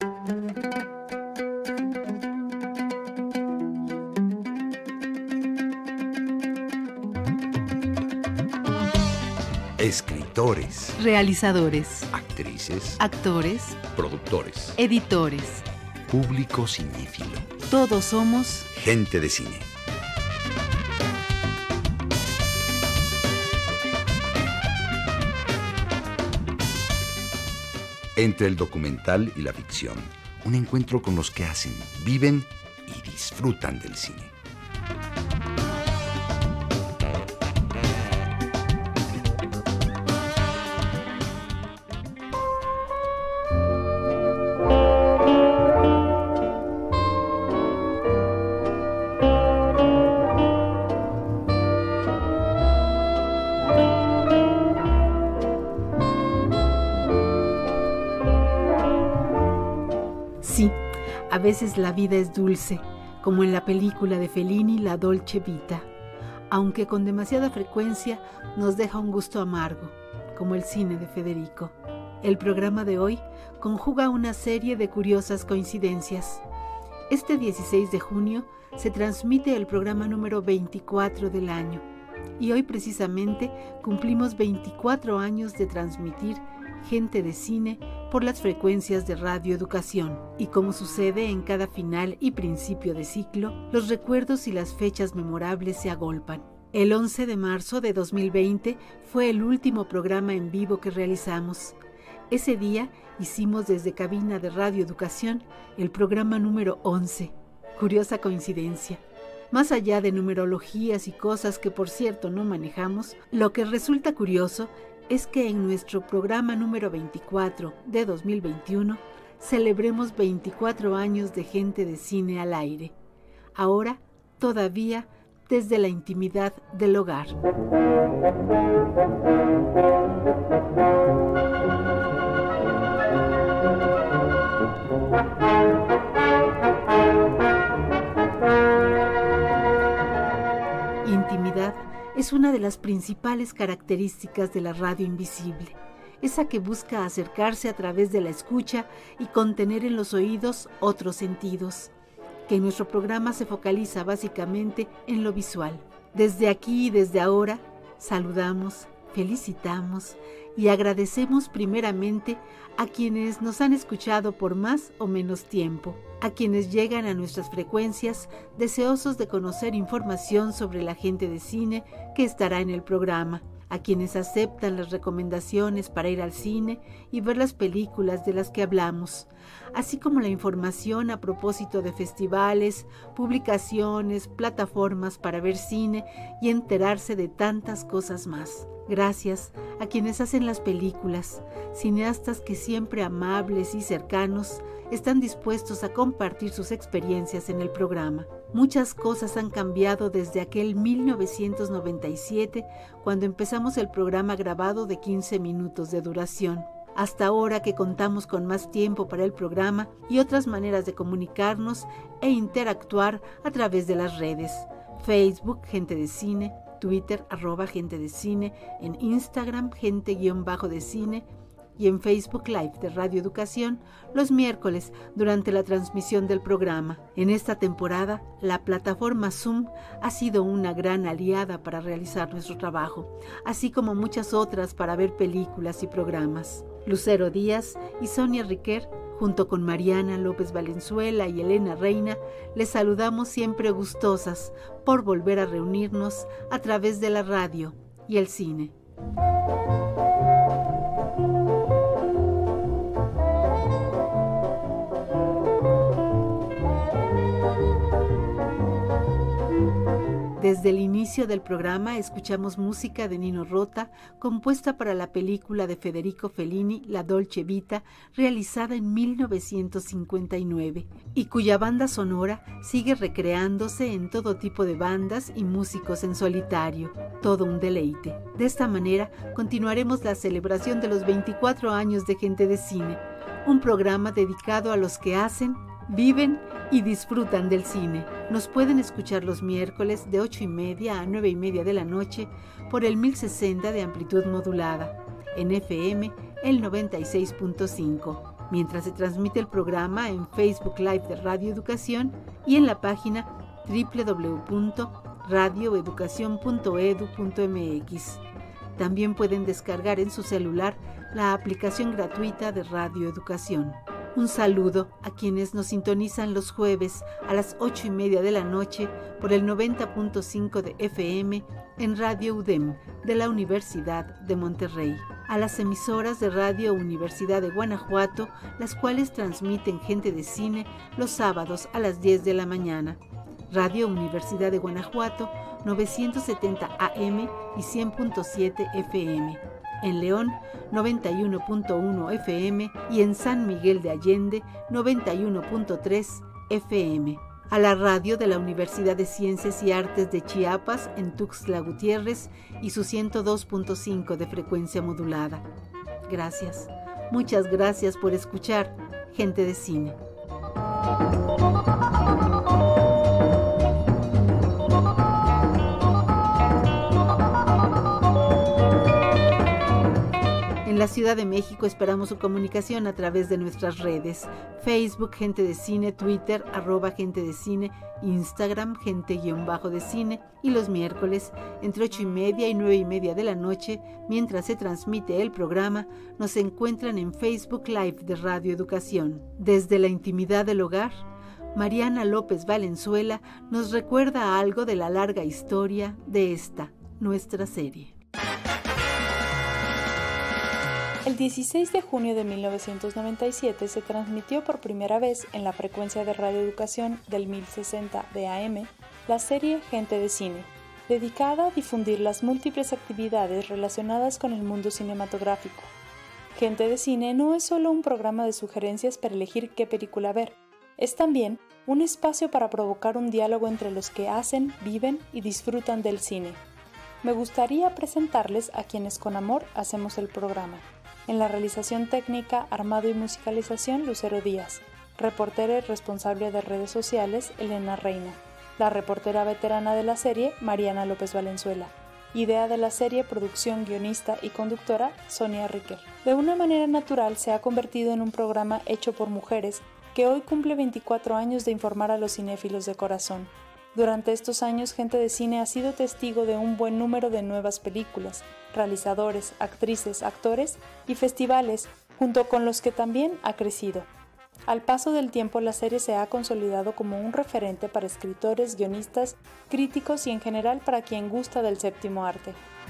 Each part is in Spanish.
Escritores, realizadores, actrices, actores, productores, editores, público cinéfilo. todos somos Gente de cine. Entre el documental y la ficción, un encuentro con los que hacen, viven y disfrutan del cine. Sí, a veces la vida es dulce, como en la película de Fellini, La Dolce Vita, aunque con demasiada frecuencia nos deja un gusto amargo, como el cine de Federico. El programa de hoy conjuga una serie de curiosas coincidencias. Este 16 de junio se transmite el programa número 24 del año, y hoy precisamente cumplimos 24 años de transmitir Gente de Cine por las frecuencias de Radio Educación. Y como sucede en cada final y principio de ciclo, los recuerdos y las fechas memorables se agolpan. El 11 de marzo de 2020 fue el último programa en vivo que realizamos. Ese día hicimos desde cabina de Radio Educación el programa número 11. Curiosa coincidencia. Más allá de numerologías y cosas que por cierto no manejamos, lo que resulta curioso es que en nuestro programa número 24 de 2021 celebremos 24 años de Gente de Cine al aire. Ahora, todavía, desde la intimidad del hogar. Intimidad es una de las principales características de la radio invisible, esa que busca acercarse a través de la escucha y contener en los oídos otros sentidos, que en nuestro programa se focaliza básicamente en lo visual. Desde aquí y desde ahora, saludamos, felicitamos y agradecemos primeramente a quienes nos han escuchado por más o menos tiempo, a quienes llegan a nuestras frecuencias deseosos de conocer información sobre la gente de cine que estará en el programa, a quienes aceptan las recomendaciones para ir al cine y ver las películas de las que hablamos, así como la información a propósito de festivales, publicaciones, plataformas para ver cine y enterarse de tantas cosas más. Gracias a quienes hacen las películas, cineastas que siempre amables y cercanos están dispuestos a compartir sus experiencias en el programa. Muchas cosas han cambiado desde aquel 1997, cuando empezamos el programa grabado de 15 minutos de duración, hasta ahora que contamos con más tiempo para el programa y otras maneras de comunicarnos e interactuar a través de las redes. Facebook, Gente de Cine, Twitter, @Gente de Cine, en Instagram, Gente_de Cine, y en Facebook Live de Radio Educación los miércoles durante la transmisión del programa. En esta temporada, la plataforma Zoom ha sido una gran aliada para realizar nuestro trabajo, así como muchas otras para ver películas y programas. Lucero Díaz y Sonia Riquer, junto con Mariana López Valenzuela y Elena Reina, les saludamos siempre gustosas por volver a reunirnos a través de la radio y el cine. Desde el inicio del programa escuchamos música de Nino Rota, compuesta para la película de Federico Fellini, La Dolce Vita, realizada en 1959, y cuya banda sonora sigue recreándose en todo tipo de bandas y músicos en solitario. Todo un deleite. De esta manera, continuaremos la celebración de los 24 años de Gente de Cine, un programa dedicado a los que hacen, viven y disfrutan del cine. Nos pueden escuchar los miércoles de 8:30 a 9:30 de la noche por el 1060 de amplitud modulada, en FM el 96.5. mientras se transmite el programa en Facebook Live de Radio Educación y en la página www.radioeducacion.edu.mx. También pueden descargar en su celular la aplicación gratuita de Radio Educación. Un saludo a quienes nos sintonizan los jueves a las 8:30 de la noche por el 90.5 de FM en Radio UDEM de la Universidad de Monterrey. A las emisoras de Radio Universidad de Guanajuato, las cuales transmiten Gente de Cine los sábados a las 10 de la mañana. Radio Universidad de Guanajuato, 970 AM y 100.7 FM. En León, 91.1 FM y en San Miguel de Allende, 91.3 FM. A la radio de la Universidad de Ciencias y Artes de Chiapas en Tuxtla Gutiérrez y su 102.5 de frecuencia modulada. Gracias, muchas gracias por escuchar Gente de Cine. En la Ciudad de México esperamos su comunicación a través de nuestras redes: Facebook Gente de Cine, Twitter @Gente de Cine, Instagram Gente_de Cine, y los miércoles entre 8:30 y 9:30 de la noche, mientras se transmite el programa, nos encuentran en Facebook Live de Radio Educación. Desde la intimidad del hogar, Mariana López Valenzuela nos recuerda algo de la larga historia de esta, nuestra serie. El 16 de junio de 1997 se transmitió por primera vez en la frecuencia de Radio Educación del 1060 de AM la serie Gente de Cine, dedicada a difundir las múltiples actividades relacionadas con el mundo cinematográfico. Gente de Cine no es solo un programa de sugerencias para elegir qué película ver, es también un espacio para provocar un diálogo entre los que hacen, viven y disfrutan del cine. Me gustaría presentarles a quienes con amor hacemos el programa. En la realización técnica, armado y musicalización, Lucero Díaz. Reportera y responsable de redes sociales, Elena Reina. La reportera veterana de la serie, Mariana López Valenzuela. Idea de la serie, producción, guionista y conductora, Sonia Riquer. De una manera natural se ha convertido en un programa hecho por mujeres que hoy cumple 24 años de informar a los cinéfilos de corazón. Durante estos años, Gente de Cine ha sido testigo de un buen número de nuevas películas, realizadores, actrices, actores y festivales, junto con los que también ha crecido. Al paso del tiempo, la serie se ha consolidado como un referente para escritores, guionistas, críticos y en general para quien gusta del séptimo arte.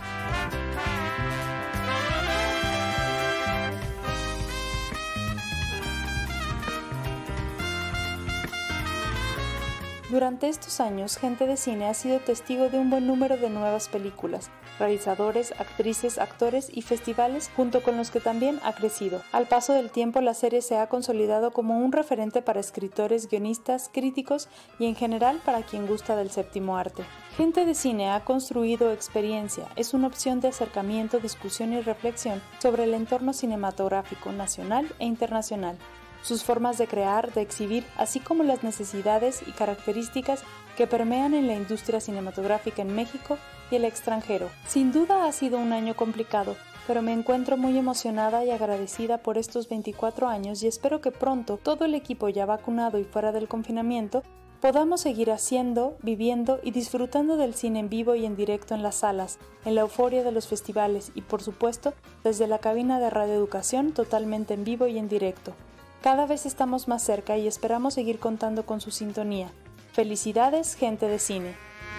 Durante estos años, Gente de Cine ha sido testigo de un buen número de nuevas películas, realizadores, actrices, actores y festivales, junto con los que también ha crecido. Al paso del tiempo, la serie se ha consolidado como un referente para escritores, guionistas, críticos y en general para quien gusta del séptimo arte. Gente de Cine ha construido experiencia, es una opción de acercamiento, discusión y reflexión sobre el entorno cinematográfico nacional e internacional, sus formas de crear, de exhibir, así como las necesidades y características que permean en la industria cinematográfica en México y el extranjero. Sin duda ha sido un año complicado, pero me encuentro muy emocionada y agradecida por estos 24 años y espero que pronto todo el equipo ya vacunado y fuera del confinamiento podamos seguir haciendo, viviendo y disfrutando del cine en vivo y en directo en las salas, en la euforia de los festivales y por supuesto desde la cabina de Radio Educación totalmente en vivo y en directo. Cada vez estamos más cerca y esperamos seguir contando con su sintonía. Felicidades, Gente de Cine.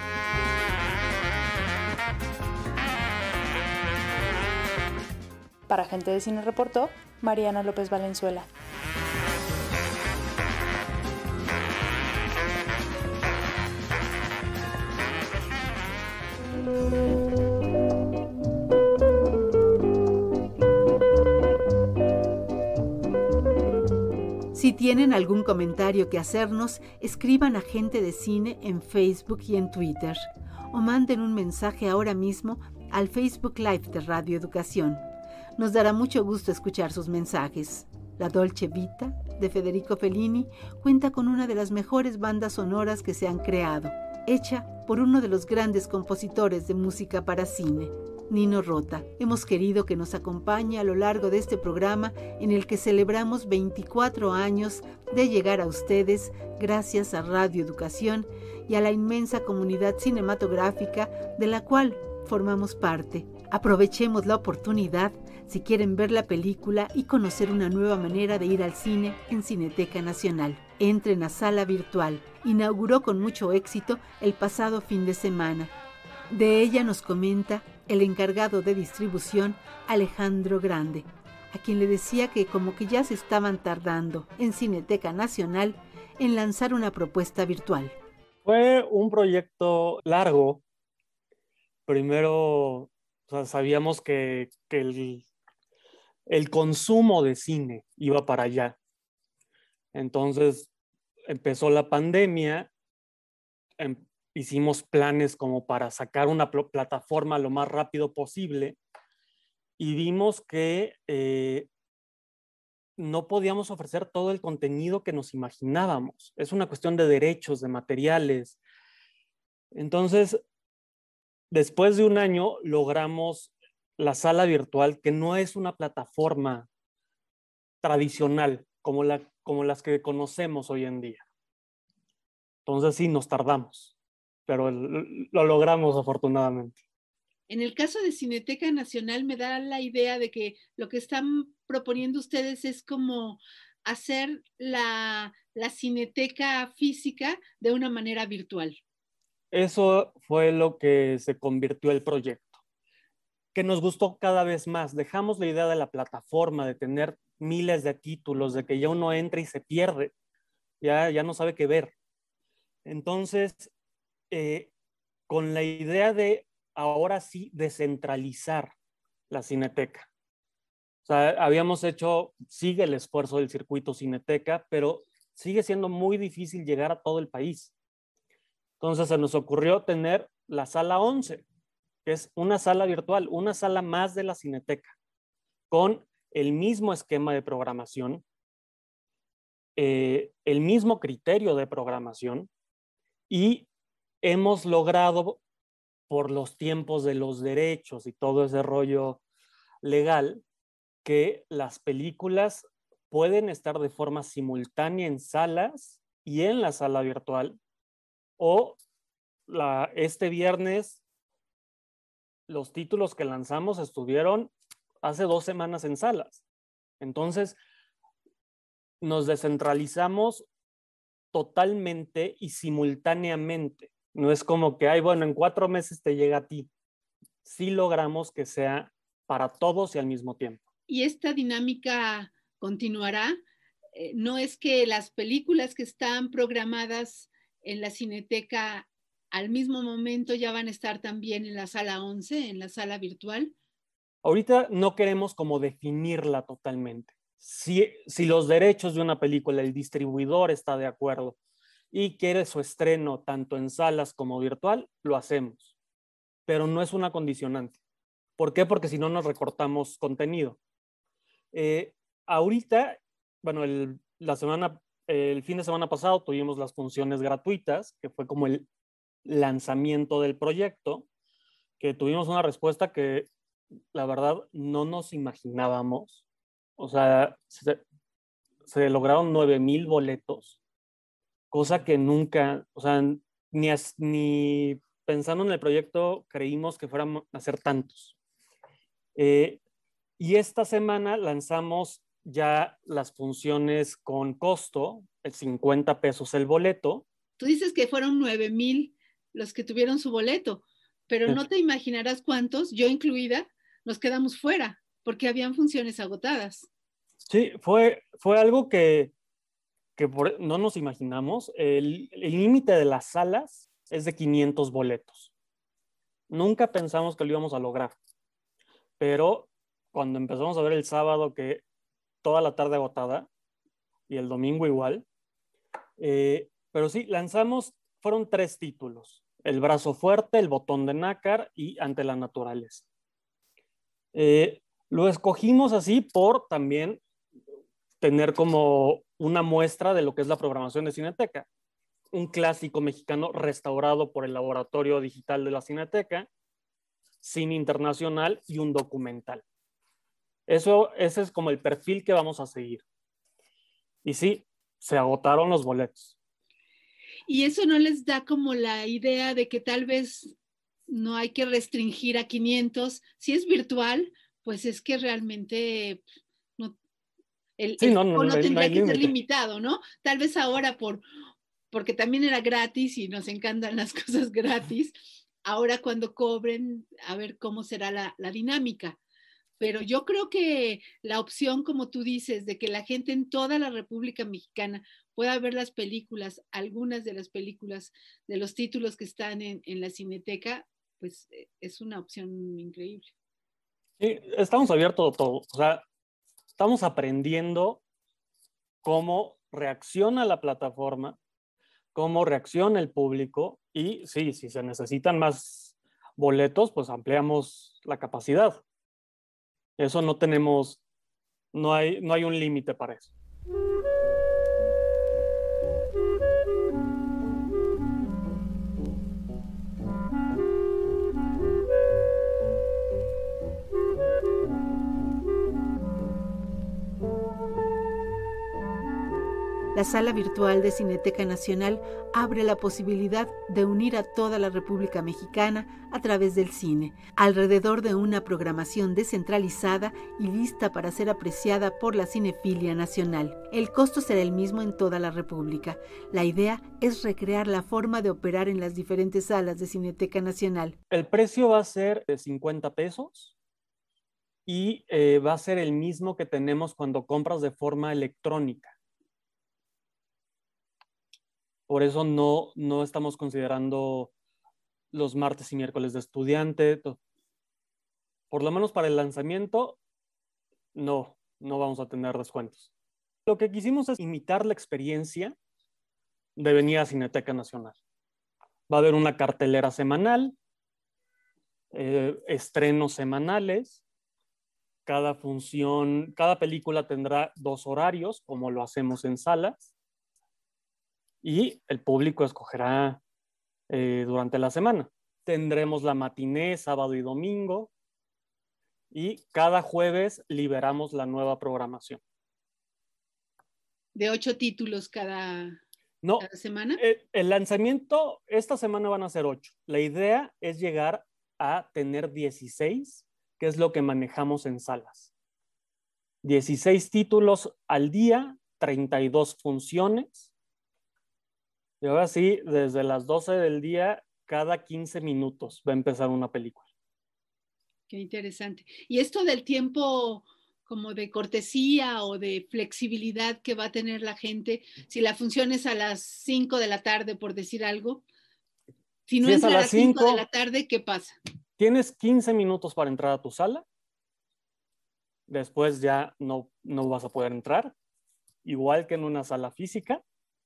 Para Gente de Cine reportó Mariana López Valenzuela. Si tienen algún comentario que hacernos, escriban a Gente de Cine en Facebook y en Twitter, o manden un mensaje ahora mismo al Facebook Live de Radio Educación. Nos dará mucho gusto escuchar sus mensajes. La Dolce Vita, de Federico Fellini, cuenta con una de las mejores bandas sonoras que se han creado, hecha por uno de los grandes compositores de música para cine. Nino Rota. Hemos querido que nos acompañe a lo largo de este programa en el que celebramos 24 años de llegar a ustedes gracias a Radio Educación y a la inmensa comunidad cinematográfica de la cual formamos parte. Aprovechemos la oportunidad si quieren ver la película y conocer una nueva manera de ir al cine en Cineteca Nacional. Entren a Sala Virtual. Inauguró con mucho éxito el pasado fin de semana. De ella nos comenta el encargado de distribución, Alejandro Grande, a quien le decía que como que ya se estaban tardando en Cineteca Nacional en lanzar una propuesta virtual. Fue un proyecto largo. Primero, sabíamos que el consumo de cine iba para allá. Entonces empezó la pandemia, hicimos planes como para sacar una plataforma lo más rápido posible y vimos que no podíamos ofrecer todo el contenido que nos imaginábamos. Es una cuestión de derechos, de materiales. Entonces, después de un año logramos la sala virtual, que no es una plataforma tradicional como las que conocemos hoy en día. Entonces sí, nos tardamos, pero lo logramos afortunadamente. En el caso de Cineteca Nacional me da la idea de que lo que están proponiendo ustedes es como hacer la cineteca física de una manera virtual. Eso fue lo que se convirtió el proyecto, que nos gustó cada vez más. Dejamos la idea de la plataforma, de tener miles de títulos, de que ya uno entra y se pierde, ya no sabe qué ver. Entonces, con la idea de ahora sí descentralizar la Cineteca. O sea, habíamos hecho, sigue el esfuerzo del circuito Cineteca, pero sigue siendo muy difícil llegar a todo el país. Entonces se nos ocurrió tener la sala 11, que es una sala virtual, una sala más de la Cineteca, con el mismo esquema de programación, el mismo criterio de programación, y hemos logrado, por los tiempos de los derechos y todo ese rollo legal, que las películas pueden estar de forma simultánea en salas y en la sala virtual, o este viernes los títulos que lanzamos estuvieron hace 2 semanas en salas. Entonces nos descentralizamos totalmente y simultáneamente. No es como que, en 4 meses te llega a ti. Sí logramos que sea para todos y al mismo tiempo. ¿Y esta dinámica continuará? ¿No es que las películas que están programadas en la Cineteca al mismo momento ya van a estar también en la sala 11, en la sala virtual? Ahorita no queremos como definirla totalmente. Si los derechos de una película, el distribuidor está de acuerdo y quiere su estreno tanto en salas como virtual, lo hacemos. Pero no es una condicionante. ¿Por qué? Porque si no nos recortamos contenido. Ahorita, el fin de semana pasado tuvimos las funciones gratuitas, que fue como el lanzamiento del proyecto, que tuvimos una respuesta que la verdad no nos imaginábamos. O sea, se lograron 9,000 boletos, cosa que nunca, o sea, ni pensando en el proyecto creímos que fueran a ser tantos. Y esta semana lanzamos ya las funciones con costo, el 50 pesos el boleto. Tú dices que fueron 9,000 los que tuvieron su boleto, pero no te imaginarás cuántos, yo incluida, nos quedamos fuera, porque habían funciones agotadas. Sí, fue algo que no nos imaginamos. El límite de las salas es de 500 boletos. Nunca pensamos que lo íbamos a lograr, pero cuando empezamos a ver el sábado que toda la tarde agotada y el domingo igual, pero sí, fueron 3 títulos: El brazo fuerte, El botón de nácar y Ante la naturaleza. Lo escogimos así por también tener como una muestra de lo que es la programación de Cineteca. Un clásico mexicano restaurado por el Laboratorio Digital de la Cineteca, cine internacional y un documental. Ese es como el perfil que vamos a seguir. Y sí, se agotaron los boletos. ¿Y eso no les da como la idea de que tal vez no hay que restringir a 500? Si es virtual, pues es que realmente no, el no tendría que ser limitado, ¿no? Tal vez ahora porque también era gratis y nos encantan las cosas gratis, ahora cuando cobren, a ver cómo será la dinámica. Pero yo creo que la opción, como tú dices, de que la gente en toda la República Mexicana pueda ver las películas, algunas de las películas, de los títulos que están en la Cineteca, pues es una opción increíble. Sí, estamos abiertos a todo. O sea, estamos aprendiendo cómo reacciona la plataforma, cómo reacciona el público y sí, si se necesitan más boletos, pues ampliamos la capacidad. Eso no hay un límite para eso. La sala virtual de Cineteca Nacional abre la posibilidad de unir a toda la República Mexicana a través del cine, alrededor de una programación descentralizada y lista para ser apreciada por la cinefilia nacional. El costo será el mismo en toda la República. La idea es recrear la forma de operar en las diferentes salas de Cineteca Nacional. El precio va a ser de 50 pesos y va a ser el mismo que tenemos cuando compras de forma electrónica. Por eso no estamos considerando los martes y miércoles de estudiante. Por lo menos para el lanzamiento, no vamos a tener descuentos. Lo que quisimos es imitar la experiencia de venir a Cineteca Nacional. Va a haber una cartelera semanal, estrenos semanales. Cada película tendrá 2 horarios, como lo hacemos en salas. Y el público escogerá durante la semana. Tendremos la matiné, sábado y domingo, y cada jueves liberamos la nueva programación. ¿De 8 títulos cada semana? El lanzamiento, esta semana van a ser 8. La idea es llegar a tener 16, que es lo que manejamos en salas. 16 títulos al día, 32 funciones. Y ahora sí, desde las 12 del día, cada 15 minutos va a empezar una película. Qué interesante. Y esto del tiempo como de cortesía o de flexibilidad que va a tener la gente, si la función es a las 5 de la tarde, por decir algo, si no entra a las 5 de la tarde, ¿qué pasa? Tienes 15 minutos para entrar a tu sala. Después ya no vas a poder entrar. Igual que en una sala física.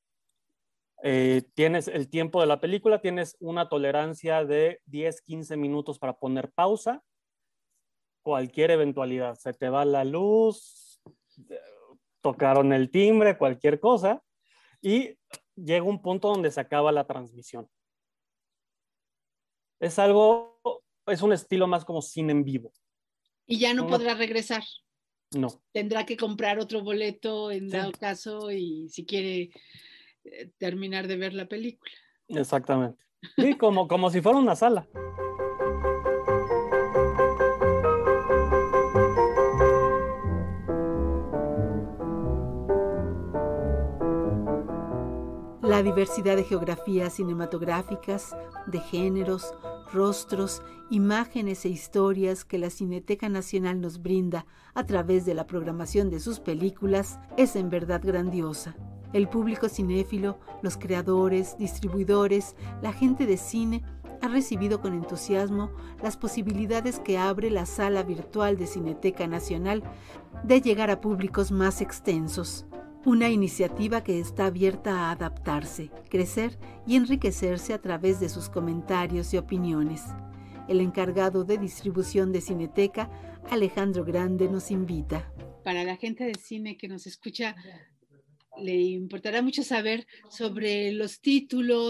Tienes el tiempo de la película, tienes una tolerancia de 10-15 minutos para poner pausa. Cualquier eventualidad, se te va la luz, tocaron el timbre, cualquier cosa, y llega un punto donde se acaba la transmisión. Es un estilo más como cine en vivo. Y ya no podrá regresar. No. Tendrá que comprar otro boleto en dado caso y si quiere terminar de ver la película. Exactamente. Sí, como si fuera una sala. La diversidad de geografías cinematográficas, de géneros, rostros, imágenes e historias que la Cineteca Nacional nos brinda a través de la programación de sus películas es en verdad grandiosa. El público cinéfilo, los creadores, distribuidores, la gente de cine ha recibido con entusiasmo las posibilidades que abre la sala virtual de Cineteca Nacional de llegar a públicos más extensos. Una iniciativa que está abierta a adaptarse, crecer y enriquecerse a través de sus comentarios y opiniones. El encargado de distribución de Cineteca, Alejandro Grande, nos invita. Para la gente de cine que nos escucha, le importará mucho saber sobre los títulos,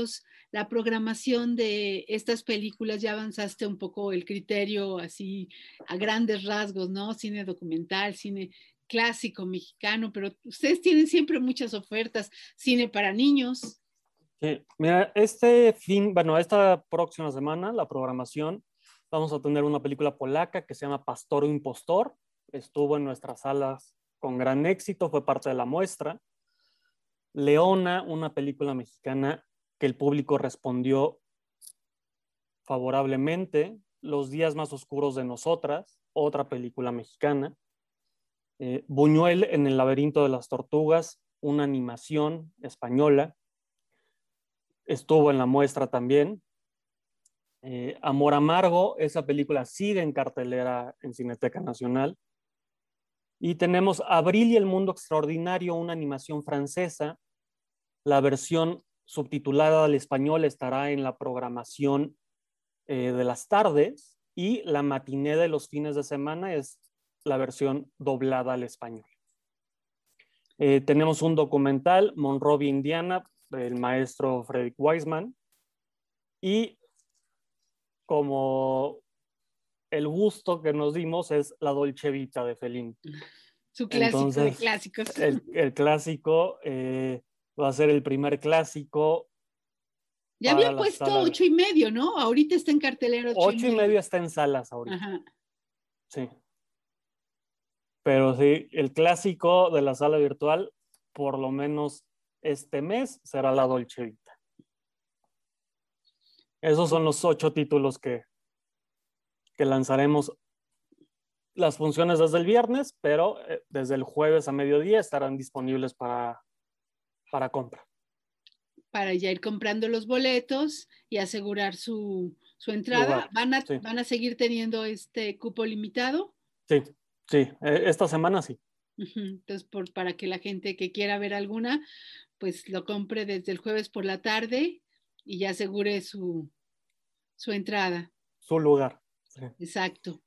la programación de estas películas, ya avanzaste un poco el criterio así a grandes rasgos, ¿no? Cine documental, cine clásico mexicano, pero ustedes tienen siempre muchas ofertas, cine para niños. Sí, mira, esta próxima semana, la programación, vamos a tener una película polaca que se llama Pastor o Impostor. Estuvo en nuestras salas con gran éxito, fue parte de la muestra. Leona, una película mexicana que el público respondió favorablemente. Los días más oscuros de nosotras, otra película mexicana. Buñuel en el laberinto de las tortugas, una animación española. Estuvo en la muestra también. Amor Amargo, esa película sigue en cartelera en Cineteca Nacional. Y tenemos Abril y el Mundo Extraordinario, una animación francesa. La versión subtitulada al español estará en la programación de las tardes, y la matiné de los fines de semana es la versión doblada al español. Tenemos un documental, Monrovia, Indiana, del maestro Frederick Wiseman, y como el gusto que nos dimos es La Dolce Vita de Fellini. Su clásico. Entonces, de clásicos. El clásico va a ser el primer clásico. Ya había puesto 8:30, ¿no? Ahorita está en cartelera 8:30 está en salas ahorita. Ajá. Sí. Pero sí, el clásico de la sala virtual, por lo menos este mes, será La Dolce Vita. Esos son los 8 títulos que lanzaremos. Las funciones desde el viernes, pero desde el jueves a mediodía estarán disponibles para compra. Para ya ir comprando los boletos y asegurar su entrada. ¿Van a seguir teniendo este cupo limitado? Sí, esta semana sí. Entonces, para que la gente que quiera ver alguna, pues lo compre desde el jueves por la tarde y ya asegure su entrada. Su lugar. Sí. Exacto.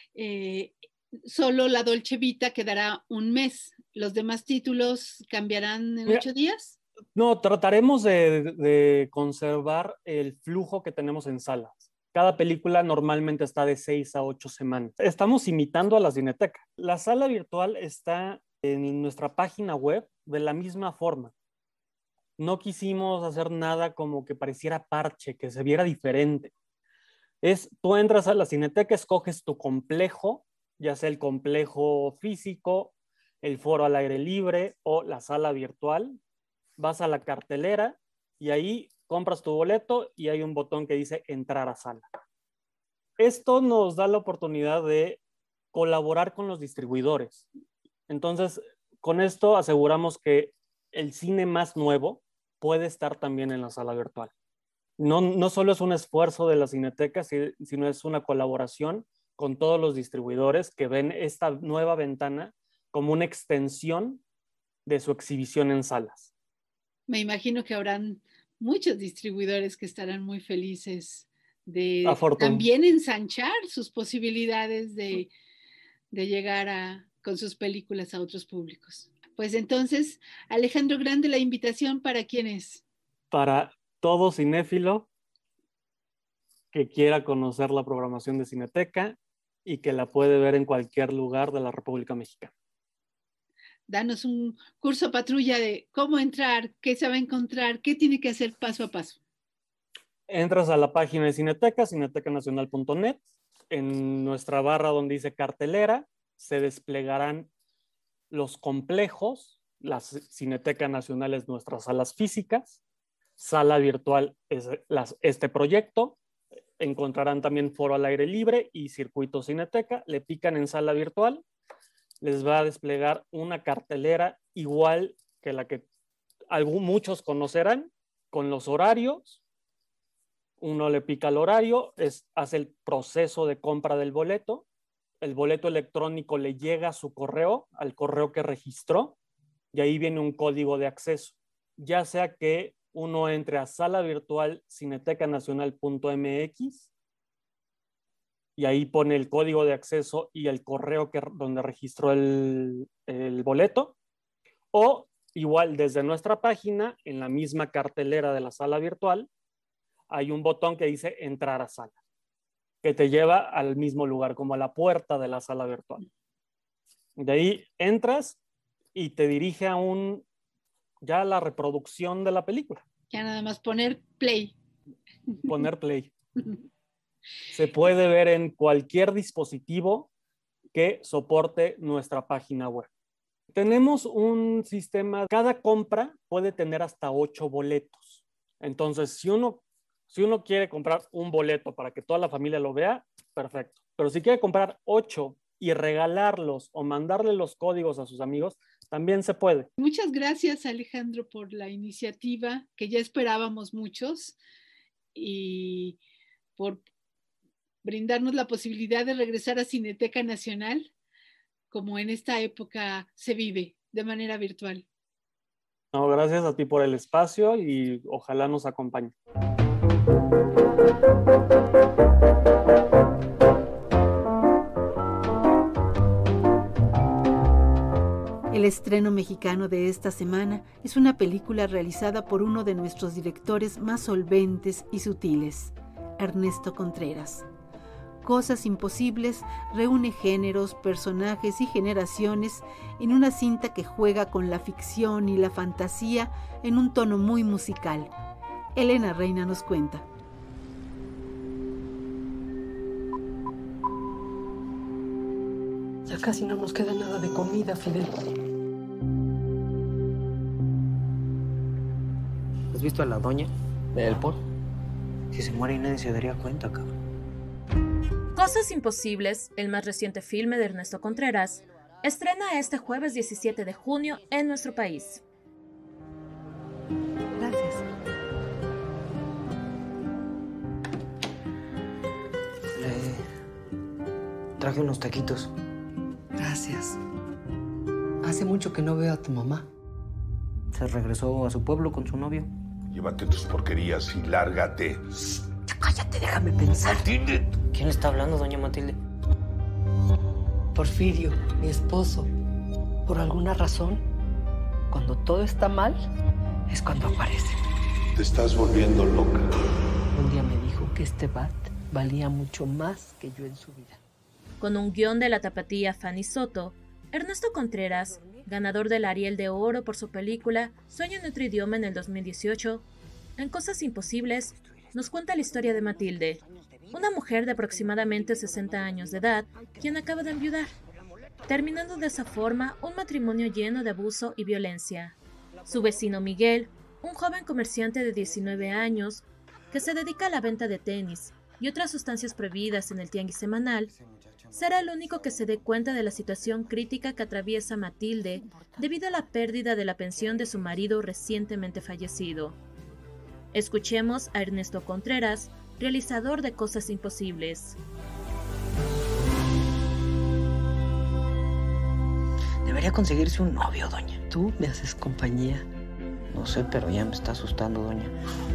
Solo La Dolce Vita quedará un mes. ¿Los demás títulos cambiarán en 8 días? No, trataremos de conservar el flujo que tenemos en salas. Cada película normalmente está de 6 a 8 semanas. Estamos imitando a la Cineteca. La sala virtual está en nuestra página web de la misma forma. No quisimos hacer nada como que pareciera parche, que se viera diferente. Tú entras a la Cineteca, escoges tu complejo, ya sea el complejo físico, el foro al aire libre o la sala virtual. Vas a la cartelera y ahí compras tu boleto y hay un botón que dice entrar a sala. Esto nos da la oportunidad de colaborar con los distribuidores. Entonces, con esto aseguramos que el cine más nuevo puede estar también en la sala virtual. No solo es un esfuerzo de la Cineteca, sino es una colaboración con todos los distribuidores que ven esta nueva ventana como una extensión de su exhibición en salas. Me imagino que habrán muchos distribuidores que estarán muy felices de también ensanchar sus posibilidades de llegar con sus películas a otros públicos. Pues entonces, Alejandro Grande, la invitación ¿para quién es? Para todo cinéfilo que quiera conocer la programación de Cineteca y que la puede ver en cualquier lugar de la República Mexicana. Danos un curso patrulla de cómo entrar, qué se va a encontrar, qué tiene que hacer paso a paso. Entras a la página de Cineteca, cinetecanacional.net. En nuestra barra donde dice cartelera, se desplegarán los complejos. La Cineteca Nacional es nuestras salas físicas. Sala virtual es este proyecto. Encontrarán también foro al aire libre y circuito Cineteca. Le pican en sala virtual. Les va a desplegar una cartelera igual que la que muchos conocerán, con los horarios. Uno le pica el horario, hace el proceso de compra del boleto. El boleto electrónico le llega a su correo, al correo que registró, y ahí viene un código de acceso. Ya sea que uno entre a sala virtual cinetecanacional.mx y ahí pone el código de acceso y el correo donde registró el boleto, o igual desde nuestra página, en la misma cartelera de la sala virtual, hay un botón que dice entrar a sala, que te lleva al mismo lugar, como a la puerta de la sala virtual. De ahí entras y te dirige a ya la reproducción de la película. Ya nada más poner play. Poner play. Se puede ver en cualquier dispositivo que soporte nuestra página web. Tenemos un sistema, cada compra puede tener hasta 8 boletos. Entonces, si uno quiere comprar un boleto para que toda la familia lo vea, perfecto. Pero si quiere comprar 8 y regalarlos o mandarle los códigos a sus amigos, también se puede. Muchas gracias, Alejandro, por la iniciativa que ya esperábamos muchos y por brindarnos la posibilidad de regresar a Cineteca Nacional, como en esta época se vive de manera virtual. No, gracias a ti por el espacio y ojalá nos acompañe. El estreno mexicano de esta semana es una película realizada por uno de nuestros directores más solventes y sutiles, Ernesto Contreras. Cosas Imposibles reúne géneros, personajes y generaciones en una cinta que juega con la ficción y la fantasía en un tono muy musical. Elena Reina nos cuenta. Ya casi no nos queda nada de comida, Fidel. ¿Has visto a la doña del Paul? Si se muere y nadie se daría cuenta, cabrón. Cosas Imposibles, el más reciente filme de Ernesto Contreras, estrena este jueves 17 de junio en nuestro país. Gracias. Le traje unos taquitos. Gracias. Hace mucho que no veo a tu mamá. Se regresó a su pueblo con su novio. Llévate tus porquerías y lárgate. Ya cállate, déjame pensar. Matilde. ¿Quién está hablando, doña Matilde? Porfirio, mi esposo. Por alguna razón, cuando todo está mal, es cuando aparece. Te estás volviendo loca. Un día me dijo que este bat valía mucho más que yo en su vida. Con un guión de la tapatía Fanny Soto, Ernesto Contreras, ganador del Ariel de Oro por su película Sueño en otro idioma en el 2018, en Cosas Imposibles nos cuenta la historia de Matilde, una mujer de aproximadamente 60 años de edad, quien acaba de enviudar, terminando de esa forma un matrimonio lleno de abuso y violencia. Su vecino Miguel, un joven comerciante de 19 años, que se dedica a la venta de tenis y otras sustancias prohibidas en el tianguis semanal, será el único que se dé cuenta de la situación crítica que atraviesa Matilde debido a la pérdida de la pensión de su marido recientemente fallecido. Escuchemos a Ernesto Contreras, realizador de Cosas Imposibles. Debería conseguirse un novio, doña. Tú me haces compañía. No sé, pero ya me está asustando, doña.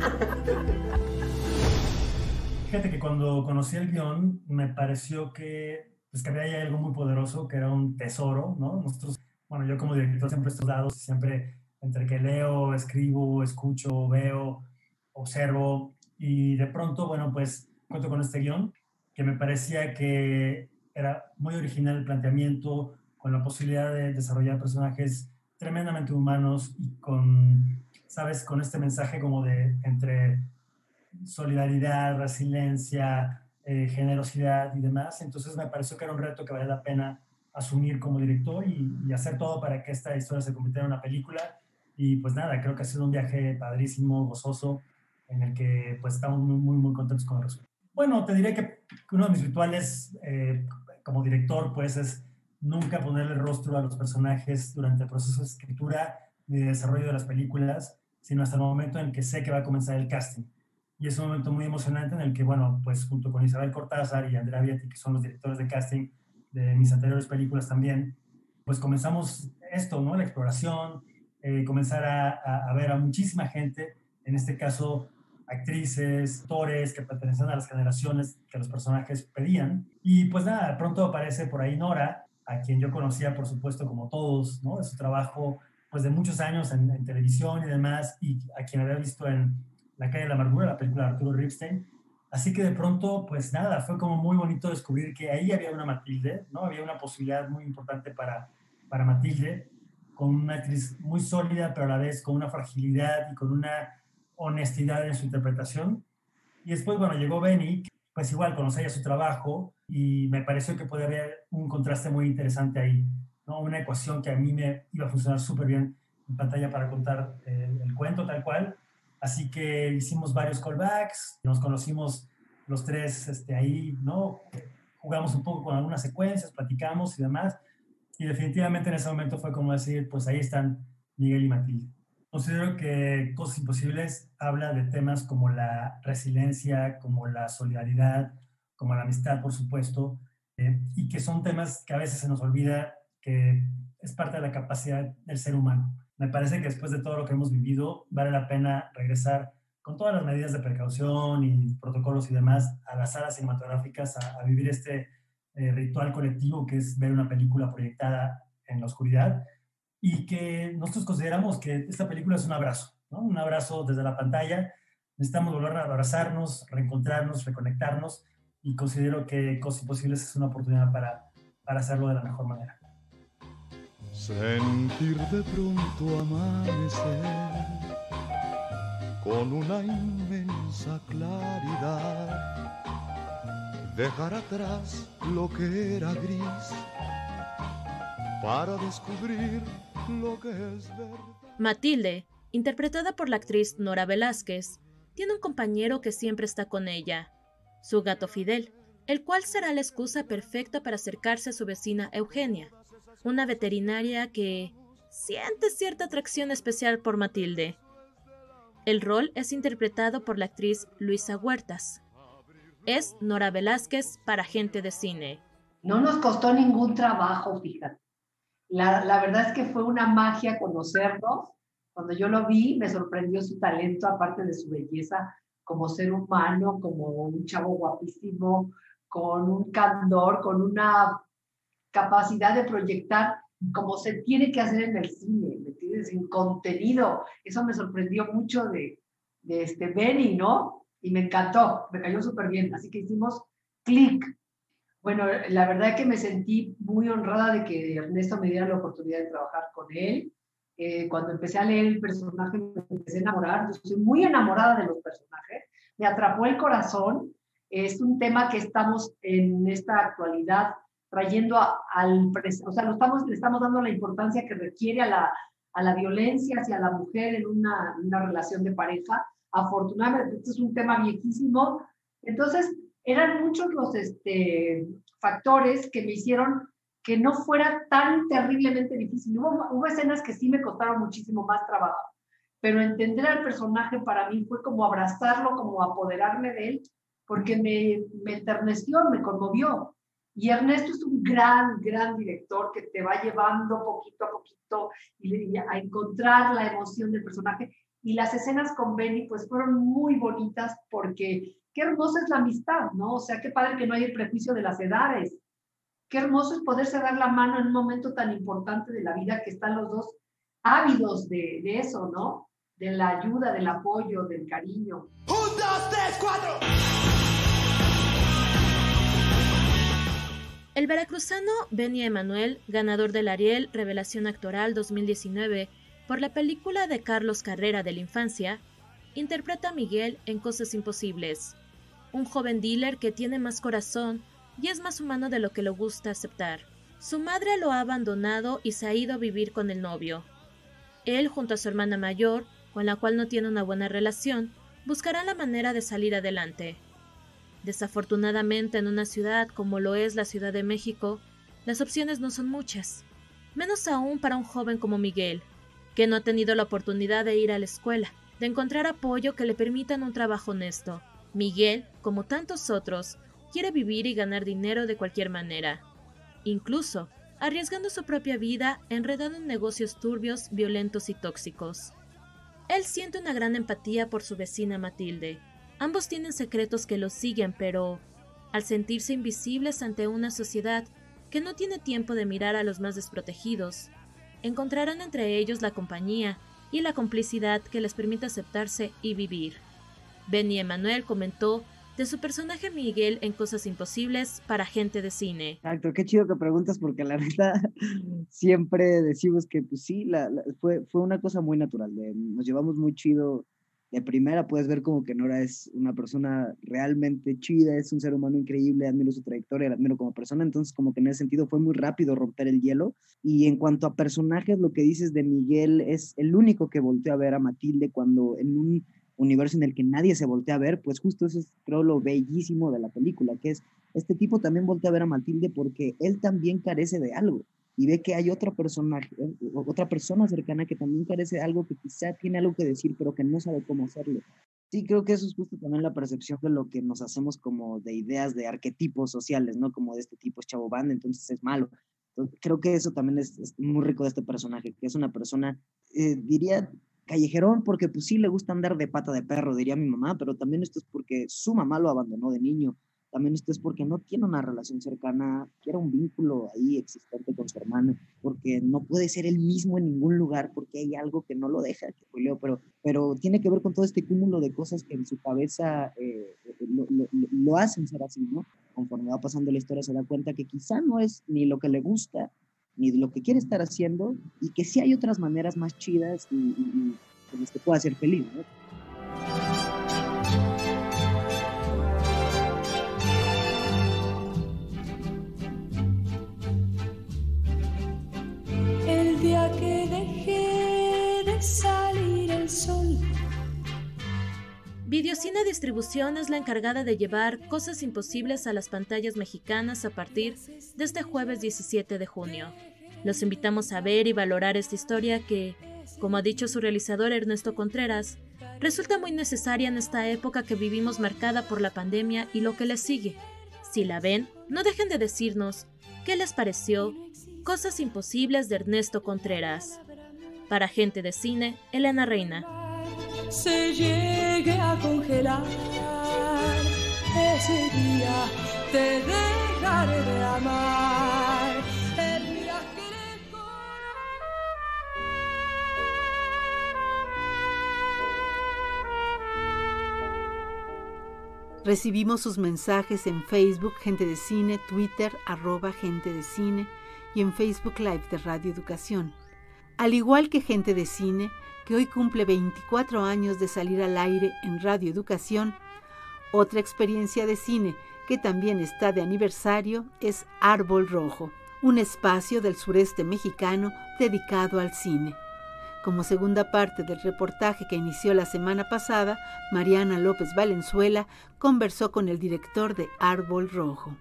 Fíjate que cuando conocí el guión me pareció que había ahí algo muy poderoso, que era un tesoro, ¿no? Nosotros, yo como director siempre estoy dado, siempre entre que leo, escribo, escucho, veo, observo, y de pronto, pues cuento con este guión que me parecía que era muy original el planteamiento, con la posibilidad de desarrollar personajes tremendamente humanos y con este mensaje como de entre solidaridad, resiliencia, generosidad y demás. Entonces me pareció que era un reto que valía la pena asumir como director y hacer todo para que esta historia se convirtiera en una película. Y pues nada, creo que ha sido un viaje padrísimo, gozoso, en el que pues estamos muy, muy, muy contentos con el resultado. Bueno, te diré que uno de mis rituales como director pues es nunca ponerle rostro a los personajes durante el proceso de escritura ni de desarrollo de las películas, sino hasta el momento en que sé que va a comenzar el casting. Y es un momento muy emocionante en el que, pues junto con Isabel Cortázar y Andrea Vietti, que son los directores de casting de mis anteriores películas también, pues comenzamos esto, ¿no? La exploración, comenzar a ver a muchísima gente, en este caso actrices, actores que pertenecen a las generaciones que los personajes pedían. Y pues nada, de pronto aparece por ahí Nora, a quien yo conocía, por supuesto, como todos, ¿no? De su trabajo, pues de muchos años en televisión y demás, y a quien había visto en La calle de la amargura, la película de Arturo Ripstein. Así que de pronto, pues nada, fue como muy bonito descubrir que ahí había una Matilde, ¿no? Había una posibilidad muy importante para Matilde, con una actriz muy sólida, pero a la vez con una fragilidad y con una honestidad en su interpretación. Y después, bueno, llegó Benny, pues igual conocía su trabajo y me pareció que podía haber un contraste muy interesante ahí, ¿no? Una ecuación que a mí me iba a funcionar súper bien en pantalla para contar el cuento tal cual. Así que hicimos varios callbacks, nos conocimos los tres ahí, ¿no? Jugamos un poco con algunas secuencias, platicamos y demás. Y definitivamente en ese momento fue como decir, pues ahí están Miguel y Matilde. Considero que Cosas Imposibles habla de temas como la resiliencia, como la solidaridad, como la amistad, por supuesto, y que son temas que a veces se nos olvida que es parte de la capacidad del ser humano. Me parece que después de todo lo que hemos vivido, vale la pena regresar con todas las medidas de precaución y protocolos y demás a las salas cinematográficas a vivir este ritual colectivo que es ver una película proyectada en la oscuridad, y que nosotros consideramos que esta película es un abrazo, ¿no? Un abrazo desde la pantalla. Necesitamos volver a abrazarnos, reencontrarnos, reconectarnos, y considero que Cosas Imposibles es una oportunidad para hacerlo de la mejor manera. Sentir de pronto amanecer con una inmensa claridad, dejar atrás lo que era gris para descubrir lo que es verdad. Matilde, interpretada por la actriz Nora Velázquez, tiene un compañero que siempre está con ella, su gato Fidel, el cual será la excusa perfecta para acercarse a su vecina Eugenia, una veterinaria que siente cierta atracción especial por Matilde. El rol es interpretado por la actriz Luisa Huertas. Es Nora Velázquez para Gente de Cine. No nos costó ningún trabajo, fíjate. La verdad es que fue una magia conocernos. Cuando yo lo vi, me sorprendió su talento, aparte de su belleza como ser humano, como un chavo guapísimo, con un candor, con una capacidad de proyectar como se tiene que hacer en el cine, ¿me entiendes? En contenido. Eso me sorprendió mucho de Benny, ¿no? Y me encantó, me cayó súper bien. Así que hicimos clic. Bueno, la verdad es que me sentí muy honrada de que Ernesto me diera la oportunidad de trabajar con él. Cuando empecé a leer el personaje me empecé a enamorar. Yo soy muy enamorada de los personajes. Me atrapó el corazón. Es un tema que estamos en esta actualidad trayendo al presente, o sea, le estamos dando la importancia que requiere a la violencia hacia la mujer en una relación de pareja. Afortunadamente, este es un tema viejísimo. Entonces, eran muchos los factores que me hicieron que no fuera tan terriblemente difícil. Hubo escenas que sí me costaron muchísimo más trabajo, pero entender al personaje para mí fue como abrazarlo, como apoderarme de él, porque me enterneció, me conmovió. Y Ernesto es un gran director que te va llevando poquito a poquito y a encontrar la emoción del personaje. Y las escenas con Benny pues fueron muy bonitas porque qué hermosa es la amistad, ¿no? O sea, qué padre que no hay el prejuicio de las edades. Qué hermoso es poderse dar la mano en un momento tan importante de la vida que están los dos ávidos de eso, ¿no? De la ayuda, del apoyo, del cariño. 1, 2, 3, 4. El veracruzano Benny Emanuel, ganador del Ariel Revelación Actoral 2019 por la película de Carlos Carrera de la Infancia, interpreta a Miguel en Cosas Imposibles, un joven dealer que tiene más corazón y es más humano de lo que le gusta aceptar. Su madre lo ha abandonado y se ha ido a vivir con el novio. Él, junto a su hermana mayor, con la cual no tiene una buena relación, buscará la manera de salir adelante. Desafortunadamente, en una ciudad como lo es la Ciudad de México, las opciones no son muchas, menos aún para un joven como Miguel, que no ha tenido la oportunidad de ir a la escuela, de encontrar apoyo que le permitan un trabajo honesto. Miguel, como tantos otros, quiere vivir y ganar dinero de cualquier manera, incluso arriesgando su propia vida enredado en negocios turbios, violentos y tóxicos. Él siente una gran empatía por su vecina Matilde. Ambos tienen secretos que los siguen, pero al sentirse invisibles ante una sociedad que no tiene tiempo de mirar a los más desprotegidos, encontrarán entre ellos la compañía y la complicidad que les permite aceptarse y vivir. Benny Emanuel comentó de su personaje Miguel en Cosas Imposibles para Gente de Cine. Exacto, qué chido que preguntas porque la neta siempre decimos que pues sí, fue una cosa muy natural, nos llevamos muy chido. De primera puedes ver como que Nora es una persona realmente chida, es un ser humano increíble, admiro su trayectoria, la admiro como persona, entonces como que en ese sentido fue muy rápido romper el hielo. Y en cuanto a personajes, lo que dices de Miguel es el único que volteó a ver a Matilde cuando en un universo en el que nadie se voltea a ver, pues justo eso es creo lo bellísimo de la película, que es este tipo también voltea a ver a Matilde porque él también carece de algo. Y ve que hay otra persona cercana que también carece de algo, que quizá tiene algo que decir, pero que no sabe cómo hacerlo. Sí, creo que eso es justo también la percepción de lo que nos hacemos como de ideas de arquetipos sociales, ¿no? Como de este tipo es chavo banda, entonces es malo. Entonces, creo que eso también es muy rico de este personaje, que es una persona, diría, callejerón, porque pues sí le gusta andar de pata de perro, diría mi mamá, pero también esto es porque su mamá lo abandonó de niño. También esto es porque no tiene una relación cercana, quiere un vínculo ahí existente con su hermano, porque no puede ser él mismo en ningún lugar, porque hay algo que no lo deja, pero tiene que ver con todo este cúmulo de cosas que en su cabeza lo hacen ser así, ¿no? Conforme va pasando la historia se da cuenta que quizá no es ni lo que le gusta, ni lo que quiere estar haciendo, y que sí hay otras maneras más chidas y con las que pueda ser feliz, ¿no? El día que dejé de salir el sol. Videocine Distribución es la encargada de llevar Cosas Imposibles a las pantallas mexicanas a partir de este jueves 17 de junio. Los invitamos a ver y valorar esta historia que, como ha dicho su realizador Ernesto Contreras, resulta muy necesaria en esta época que vivimos marcada por la pandemia y lo que le sigue. Si la ven, no dejen de decirnos qué les pareció Cosas Imposibles de Ernesto Contreras. Para Gente de Cine, Elena Reina. Se llegue a congelar, ese día te dejaré de amar. El día que Recibimos sus mensajes en Facebook Gente de Cine, Twitter @Gente de Cine y en Facebook Live de Radio Educación. Al igual que Gente de Cine, que hoy cumple 24 años de salir al aire en Radio Educación, otra experiencia de cine que también está de aniversario es Árbol Rojo, un espacio del sureste mexicano dedicado al cine. Como segunda parte del reportaje que inició la semana pasada, Mariana López Valenzuela conversó con el director de Árbol Rojo.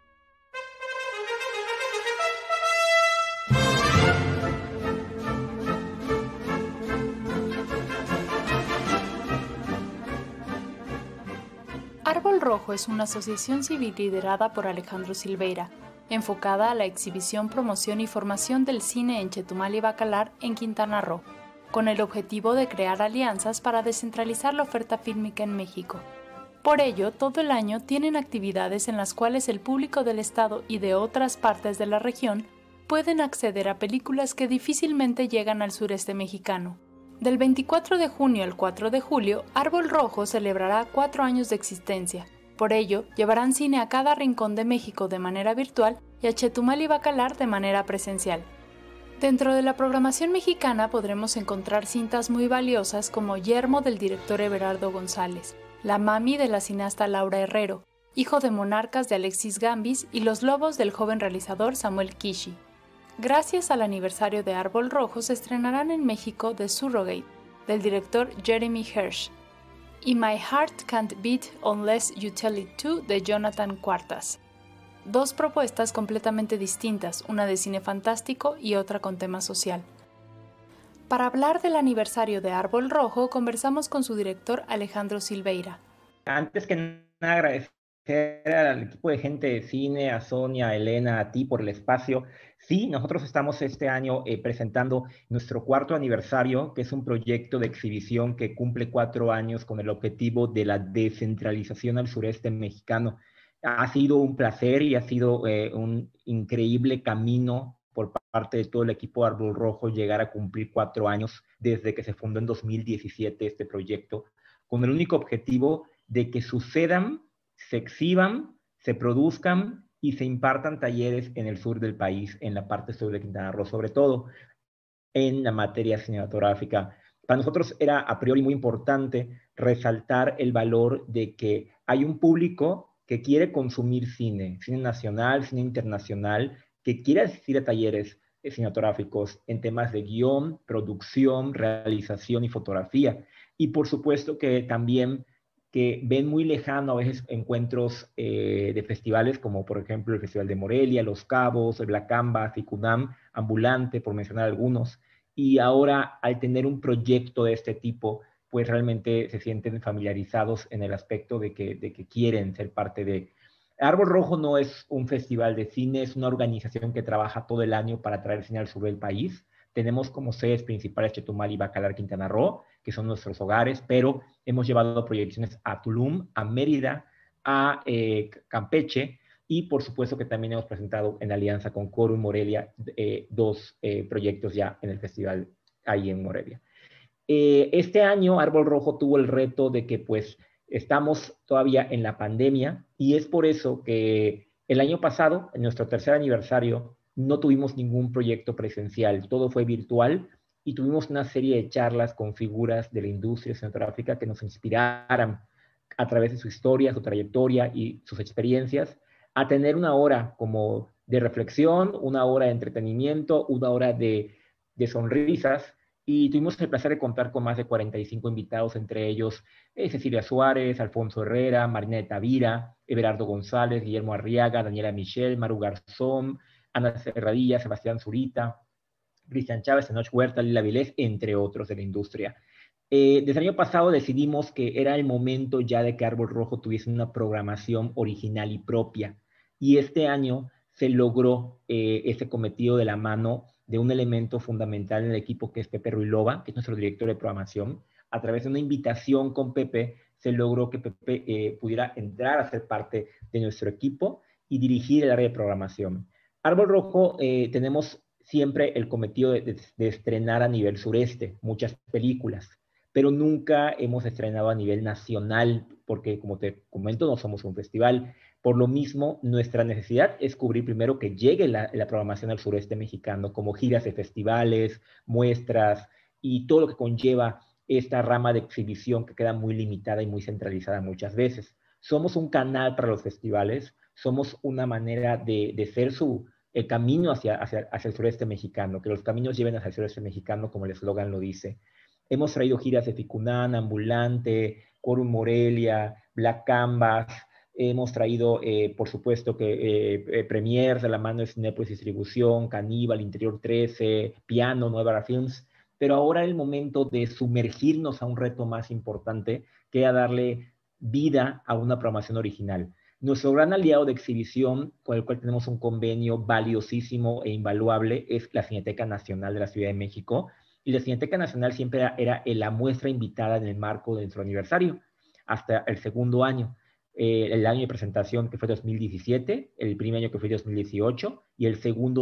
Árbol Rojo es una asociación civil liderada por Alejandro Silveira, enfocada a la exhibición, promoción y formación del cine en Chetumal y Bacalar, en Quintana Roo, con el objetivo de crear alianzas para descentralizar la oferta fílmica en México. Por ello, todo el año tienen actividades en las cuales el público del estado y de otras partes de la región pueden acceder a películas que difícilmente llegan al sureste mexicano. Del 24 de junio al 4 de julio, Árbol Rojo celebrará 4 años de existencia. Por ello, llevarán cine a cada rincón de México de manera virtual y a Chetumal y Bacalar de manera presencial. Dentro de la programación mexicana podremos encontrar cintas muy valiosas como Yermo del director Everardo González, La Mami de la cineasta Laura Herrero, Hijo de Monarcas de Alexis Gambis y Los Lobos del joven realizador Samuel Kishi. Gracias al aniversario de Árbol Rojo se estrenarán en México The Surrogate, del director Jeremy Hirsch, y My Heart Can't Beat Unless You Tell It To, de Jonathan Cuartas. Dos propuestas completamente distintas, una de cine fantástico y otra con tema social. Para hablar del aniversario de Árbol Rojo, conversamos con su director Alejandro Silveira. Antes que nada, agradecer al equipo de Gente de Cine, a Sonia, a Elena, a ti por el espacio. Sí, nosotros estamos este año presentando nuestro 4º aniversario, que es un proyecto de exhibición que cumple 4 años con el objetivo de la descentralización al sureste mexicano. Ha sido un placer y ha sido un increíble camino por parte de todo el equipo de Árbol Rojo llegar a cumplir 4 años desde que se fundó en 2017 este proyecto, con el único objetivo de que sucedan, se exhiban, se produzcan y se impartan talleres en el sur del país, en la parte sur de Quintana Roo, sobre todo en la materia cinematográfica. Para nosotros era a priori muy importante resaltar el valor de que hay un público que quiere consumir cine nacional, cine internacional, que quiere asistir a talleres cinematográficos en temas de guión, producción, realización y fotografía. Y por supuesto que también que ven muy lejano a veces encuentros de festivales como por ejemplo el Festival de Morelia, Los Cabos, el Black Canvas, Ficunam, Ambulante, por mencionar algunos. Y ahora al tener un proyecto de este tipo, pues realmente se sienten familiarizados en el aspecto de que quieren ser parte de... Árbol Rojo no es un festival de cine, es una organización que trabaja todo el año para traer cine al sur del país. Tenemos como sedes principales Chetumal y Bacalar, Quintana Roo, que son nuestros hogares, pero hemos llevado proyecciones a Tulum, a Mérida, a Campeche, y por supuesto que también hemos presentado en alianza con Quorum Morelia 2 proyectos ya en el festival ahí en Morelia. Este año Árbol Rojo tuvo el reto de que pues estamos todavía en la pandemia y es por eso que el año pasado, en nuestro tercer aniversario, no tuvimos ningún proyecto presencial, todo fue virtual y tuvimos una serie de charlas con figuras de la industria cinematográfica que nos inspiraran a través de su historia, su trayectoria y sus experiencias a tener una hora como de reflexión, una hora de entretenimiento, una hora de sonrisas. Y tuvimos el placer de contar con más de 45 invitados, entre ellos Cecilia Suárez, Alfonso Herrera, Marina Tavira, Everardo González, Guillermo Arriaga, Daniela Michel, Maru Garzón, Ana Serradilla, Sebastián Zurita, Cristian Chávez, Enoch Huerta, Lila Vilés, entre otros de la industria. Desde el año pasado decidimos que era el momento ya de que Árbol Rojo tuviese una programación original y propia. Y este año se logró este cometido de la mano de un elemento fundamental en el equipo que es Pepe Ruilova, que es nuestro director de programación. A través de una invitación con Pepe, se logró que Pepe pudiera entrar a ser parte de nuestro equipo y dirigir el área de programación. Árbol Rojo tenemos siempre el cometido de estrenar a nivel sureste muchas películas, pero nunca hemos estrenado a nivel nacional, porque como te comento, no somos un festival. Por lo mismo, nuestra necesidad es cubrir primero que llegue la programación al sureste mexicano, como giras de festivales, muestras y todo lo que conlleva esta rama de exhibición que queda muy limitada y muy centralizada muchas veces. Somos un canal para los festivales, somos una manera de ser el camino hacia el sureste mexicano, que los caminos lleven hacia el sureste mexicano, como el eslogan lo dice. Hemos traído giras de Ficunam, Ambulante, Quorum Morelia, Black Canvas. Hemos traído, por supuesto, premiers de la mano de Cinépolis Distribución, Caníbal, Interior 13, Piano, Nueva Era Films. Pero ahora es el momento de sumergirnos a un reto más importante, que es darle vida a una programación original. Nuestro gran aliado de exhibición, con el cual tenemos un convenio valiosísimo e invaluable, es la Cineteca Nacional de la Ciudad de México. Y la Cineteca Nacional siempre era la muestra invitada en el marco de nuestro aniversario, hasta el segundo año. El año de presentación que fue 2017, el primer año que fue 2018 y el segundo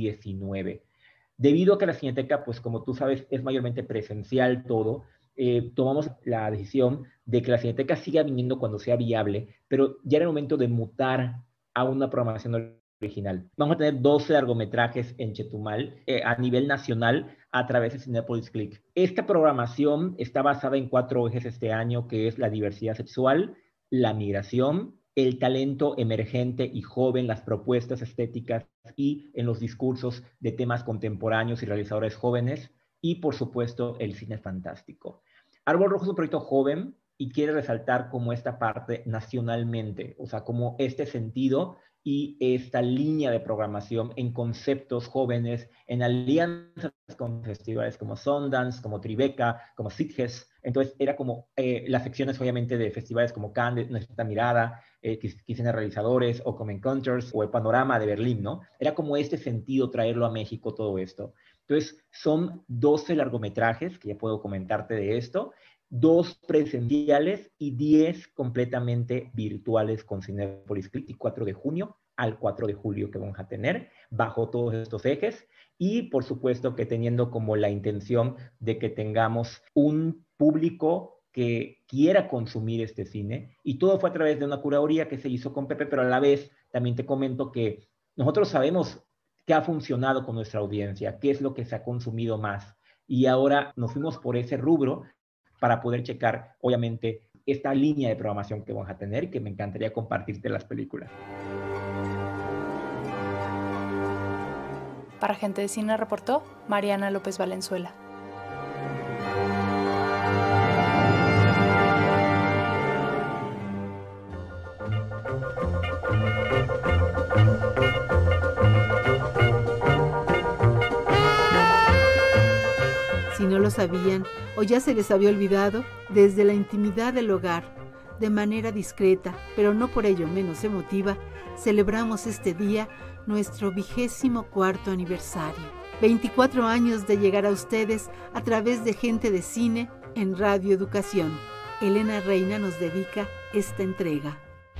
2019. Debido a que la Cineteca, pues como tú sabes, es mayormente presencial todo, tomamos la decisión de que la Cineteca siga viniendo cuando sea viable, pero ya era el momento de mutar a una programación original. Vamos a tener 12 largometrajes en Chetumal a nivel nacional a través de Cinépolis Click. Esta programación está basada en 4 ejes este año, que es la diversidad sexual, la migración, el talento emergente y joven, las propuestas estéticas y en los discursos de temas contemporáneos y realizadores jóvenes, y por supuesto el cine fantástico. Árbol Rojo es un proyecto joven y quiere resaltar como esta parte nacionalmente, o sea, como este sentido y esta línea de programación en conceptos jóvenes, en alianzas con festivales como Sundance, como Tribeca, como Sitges. Entonces era como las secciones obviamente de festivales como Cannes, Nuestra Mirada, Quince Realizadores, o como Encounters, o el Panorama de Berlín, ¿no? Era como este sentido traerlo a México todo esto. Entonces son 12 largometrajes, que ya puedo comentarte de esto, 2 presenciales y 10 completamente virtuales con Cinépolis Click, y 4 de junio al 4 de julio que vamos a tener, bajo todos estos ejes, y por supuesto que teniendo como la intención de que tengamos un público que quiera consumir este cine, y todo fue a través de una curaduría que se hizo con Pepe, pero a la vez también te comento que nosotros sabemos qué ha funcionado con nuestra audiencia, qué es lo que se ha consumido más, y ahora nos fuimos por ese rubro para poder checar, obviamente, esta línea de programación que vamos a tener y que me encantaría compartirte las películas. Para Gente de Cine reportó Mariana López Valenzuela. Si no lo sabían o ya se les había olvidado, desde la intimidad del hogar, de manera discreta, pero no por ello menos emotiva, celebramos este día nuestro 24º aniversario. 24 años de llegar a ustedes a través de Gente de Cine en Radio Educación. Elena Reina nos dedica esta entrega.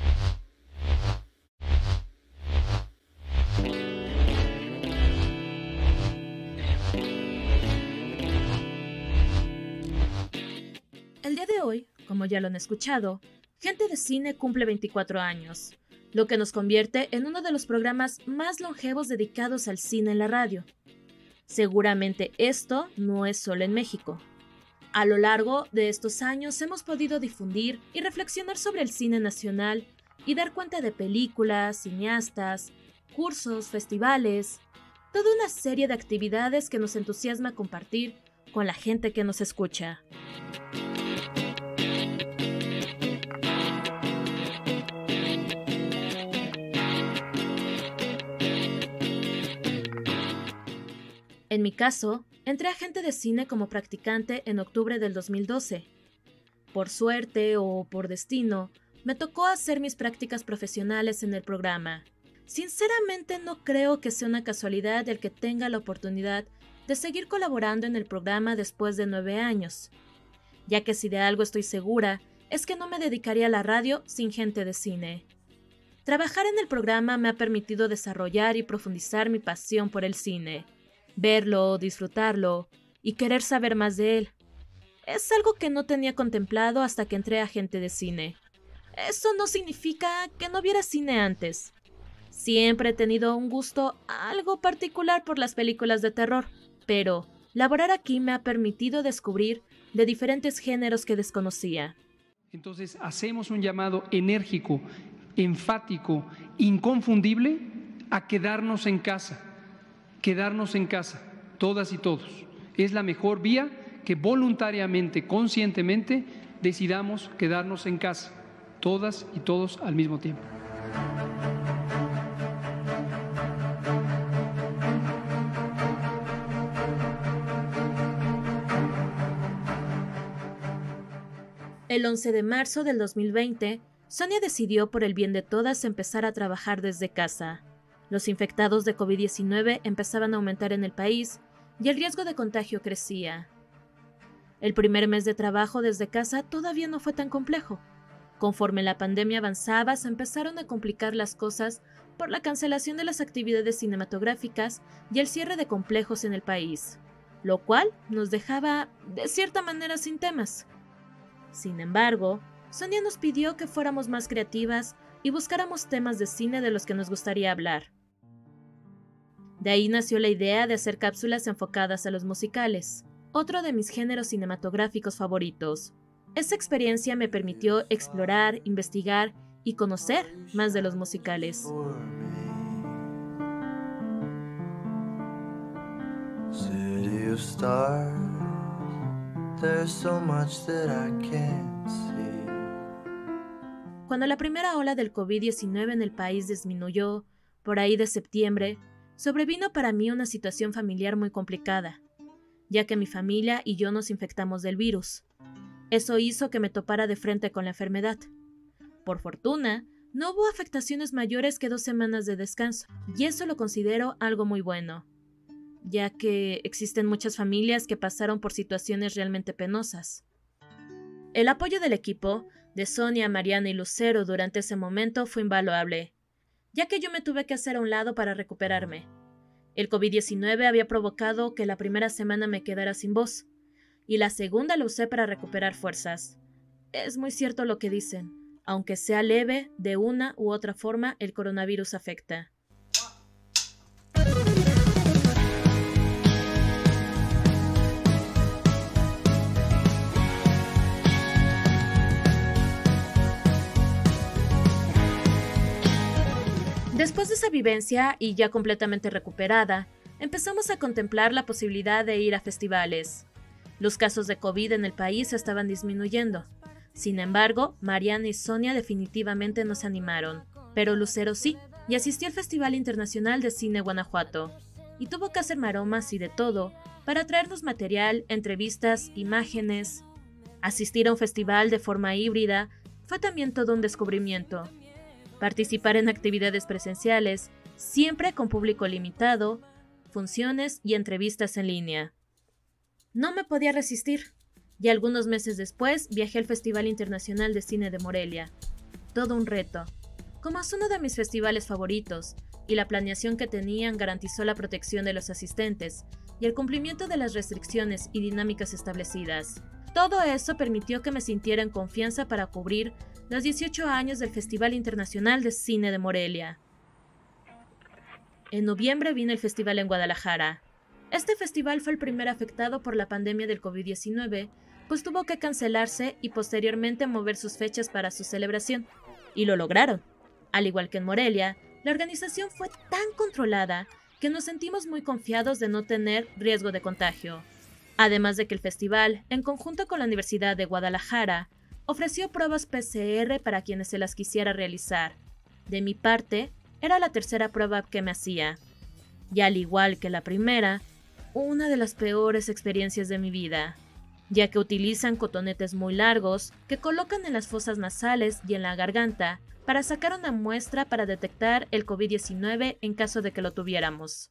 El día de hoy, como ya lo han escuchado, Gente de Cine cumple 24 años, lo que nos convierte en uno de los programas más longevos dedicados al cine en la radio. Seguramente esto no es solo en México. A lo largo de estos años hemos podido difundir y reflexionar sobre el cine nacional y dar cuenta de películas, cineastas, cursos, festivales, toda una serie de actividades que nos entusiasma compartir con la gente que nos escucha. En mi caso, entré a Gente de Cine como practicante en octubre del 2012. Por suerte o por destino, me tocó hacer mis prácticas profesionales en el programa. Sinceramente no creo que sea una casualidad el que tenga la oportunidad de seguir colaborando en el programa después de 9 años, ya que si de algo estoy segura es que no me dedicaría a la radio sin Gente de Cine. Trabajar en el programa me ha permitido desarrollar y profundizar mi pasión por el cine. Verlo, disfrutarlo y querer saber más de él. Es algo que no tenía contemplado hasta que entré a Gente de Cine. Eso no significa que no viera cine antes. Siempre he tenido un gusto algo particular por las películas de terror, pero laborar aquí me ha permitido descubrir de diferentes géneros que desconocía. Entonces hacemos un llamado enérgico, enfático, inconfundible a quedarnos en casa. Quedarnos en casa, todas y todos. Es la mejor vía que voluntariamente, conscientemente, decidamos quedarnos en casa, todas y todos al mismo tiempo. El 11 de marzo del 2020, Sonia decidió por el bien de todas empezar a trabajar desde casa. Los infectados de COVID-19 empezaban a aumentar en el país y el riesgo de contagio crecía. El primer mes de trabajo desde casa todavía no fue tan complejo. Conforme la pandemia avanzaba, se empezaron a complicar las cosas por la cancelación de las actividades cinematográficas y el cierre de complejos en el país, lo cual nos dejaba, de cierta manera, sin temas. Sin embargo, Sonia nos pidió que fuéramos más creativas y buscáramos temas de cine de los que nos gustaría hablar. De ahí nació la idea de hacer cápsulas enfocadas a los musicales, otro de mis géneros cinematográficos favoritos. Esa experiencia me permitió explorar, investigar y conocer más de los musicales. City of stars, there's so much that I can't see. Cuando la primera ola del COVID-19 en el país disminuyó, por ahí de septiembre, sobrevino para mí una situación familiar muy complicada, ya que mi familia y yo nos infectamos del virus. Eso hizo que me topara de frente con la enfermedad. Por fortuna, no hubo afectaciones mayores que 2 semanas de descanso, y eso lo considero algo muy bueno, ya que existen muchas familias que pasaron por situaciones realmente penosas. El apoyo del equipo, de Sonia, Mariana y Lucero durante ese momento fue invaluable, ya que yo me tuve que hacer a un lado para recuperarme. El COVID-19 había provocado que la primera semana me quedara sin voz, y la segunda la usé para recuperar fuerzas. Es muy cierto lo que dicen, aunque sea leve, de una u otra forma el coronavirus afecta. Después de esa vivencia, y ya completamente recuperada, empezamos a contemplar la posibilidad de ir a festivales. Los casos de COVID en el país estaban disminuyendo. Sin embargo, Mariana y Sonia definitivamente no se animaron, pero Lucero sí, y asistió al Festival Internacional de Cine Guanajuato, y tuvo que hacer maromas y de todo para traernos material, entrevistas, imágenes. Asistir a un festival de forma híbrida fue también todo un descubrimiento. Participar en actividades presenciales, siempre con público limitado, funciones y entrevistas en línea. No me podía resistir, y algunos meses después viajé al Festival Internacional de Cine de Morelia. Todo un reto. Como es uno de mis festivales favoritos, y la planeación que tenían garantizó la protección de los asistentes y el cumplimiento de las restricciones y dinámicas establecidas. Todo eso permitió que me sintiera en confianza para cubrir los 18 años del Festival Internacional de Cine de Morelia. En noviembre vino el festival en Guadalajara. Este festival fue el primer afectado por la pandemia del COVID-19, pues tuvo que cancelarse y posteriormente mover sus fechas para su celebración. Y lo lograron. Al igual que en Morelia, la organización fue tan controlada que nos sentimos muy confiados de no tener riesgo de contagio. Además de que el festival, en conjunto con la Universidad de Guadalajara, ofreció pruebas PCR para quienes se las quisiera realizar. De mi parte, era la tercera prueba que me hacía. Y al igual que la primera, una de las peores experiencias de mi vida, ya que utilizan cotonetes muy largos que colocan en las fosas nasales y en la garganta para sacar una muestra para detectar el COVID-19 en caso de que lo tuviéramos.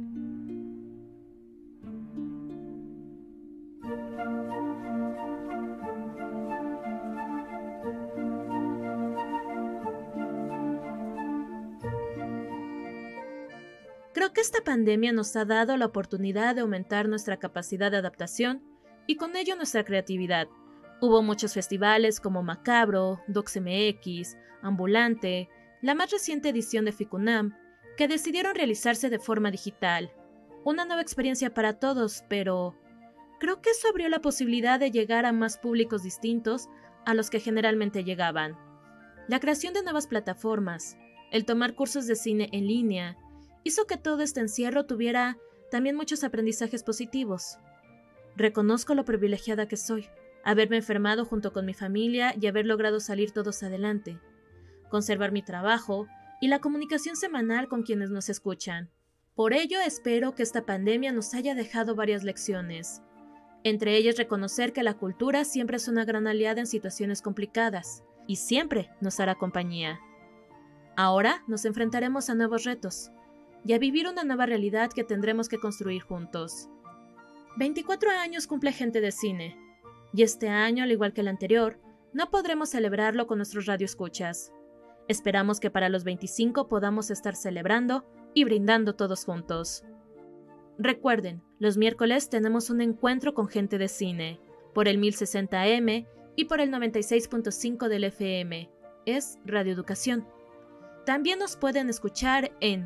Creo que esta pandemia nos ha dado la oportunidad de aumentar nuestra capacidad de adaptación y con ello nuestra creatividad. Hubo muchos festivales como Macabro, DocsMX, Ambulante, la más reciente edición de FICUNAM, que decidieron realizarse de forma digital. Una nueva experiencia para todos, pero creo que eso abrió la posibilidad de llegar a más públicos distintos a los que generalmente llegaban. La creación de nuevas plataformas, el tomar cursos de cine en línea, hizo que todo este encierro tuviera también muchos aprendizajes positivos. Reconozco lo privilegiada que soy, haberme enfermado junto con mi familia y haber logrado salir todos adelante, conservar mi trabajo y la comunicación semanal con quienes nos escuchan. Por ello espero que esta pandemia nos haya dejado varias lecciones, entre ellas reconocer que la cultura siempre es una gran aliada en situaciones complicadas y siempre nos hará compañía. Ahora nos enfrentaremos a nuevos retos y a vivir una nueva realidad que tendremos que construir juntos. 24 años cumple Gente de Cine, y este año, al igual que el anterior, no podremos celebrarlo con nuestros radioescuchas. Esperamos que para los 25 podamos estar celebrando y brindando todos juntos. Recuerden, los miércoles tenemos un encuentro con Gente de Cine, por el 1060 AM y por el 96.5 del FM. Es Radio Educación. También nos pueden escuchar en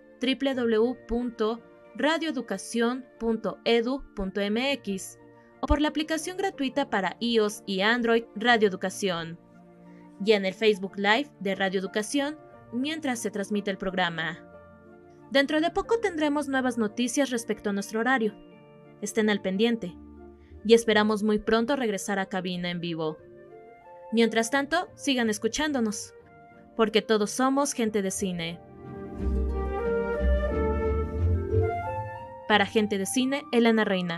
www.radioeducacion.edu.mx o por la aplicación gratuita para iOS y Android Radio Educación, y en el Facebook Live de Radio Educación mientras se transmite el programa. Dentro de poco tendremos nuevas noticias respecto a nuestro horario. Estén al pendiente, y esperamos muy pronto regresar a cabina en vivo. Mientras tanto, sigan escuchándonos, porque todos somos gente de cine. Para Gente de Cine, Elena Reina.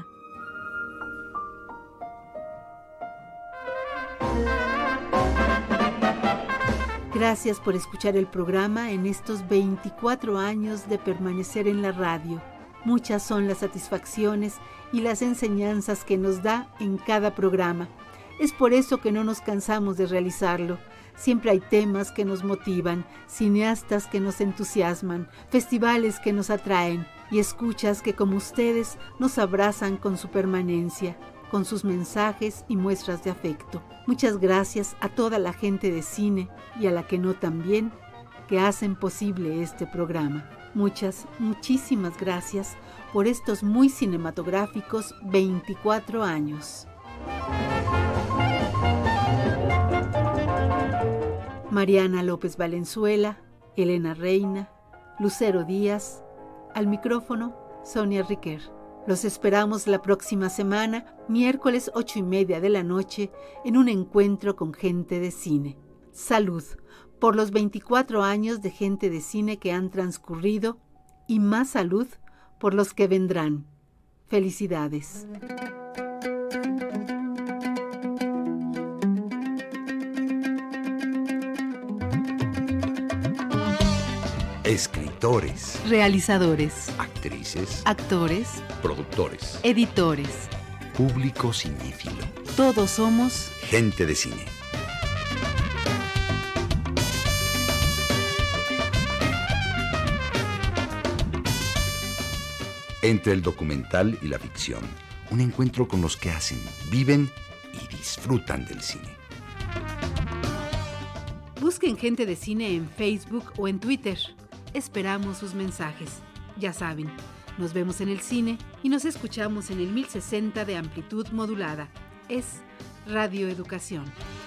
Gracias por escuchar el programa en estos 24 años de permanecer en la radio. Muchas son las satisfacciones y las enseñanzas que nos da en cada programa. Es por eso que no nos cansamos de realizarlo. Siempre hay temas que nos motivan, cineastas que nos entusiasman, festivales que nos atraen y escuchas que como ustedes nos abrazan con su permanencia, con sus mensajes y muestras de afecto. Muchas gracias a toda la gente de cine y a la que no también, que hacen posible este programa. Muchísimas gracias por estos muy cinematográficos 24 años. Mariana López Valenzuela, Elena Reina, Lucero Díaz, al micrófono Sonia Riquer. Los esperamos la próxima semana, miércoles 8:30 de la noche, en un encuentro con gente de cine. Salud por los 24 años de gente de cine que han transcurrido y más salud por los que vendrán. Felicidades. Escritores, realizadores, actrices, actores, productores, editores, público cinéfilo. Todos somos gente de cine. Entre el documental y la ficción, un encuentro con los que hacen, viven y disfrutan del cine. Busquen Gente de Cine en Facebook o en Twitter. Esperamos sus mensajes. Ya saben, nos vemos en el cine y nos escuchamos en el 1060 de amplitud modulada. Es Radio Educación.